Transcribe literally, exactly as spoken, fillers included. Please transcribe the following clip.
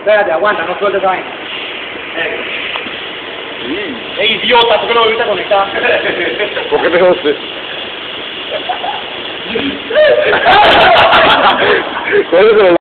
Espérate, aguanta, no sueltes esa vaina. Sí. ¡Ey, idiota! ¿Por qué no lo viste conectar? ¿Por qué te jodes? ¿Cuál es el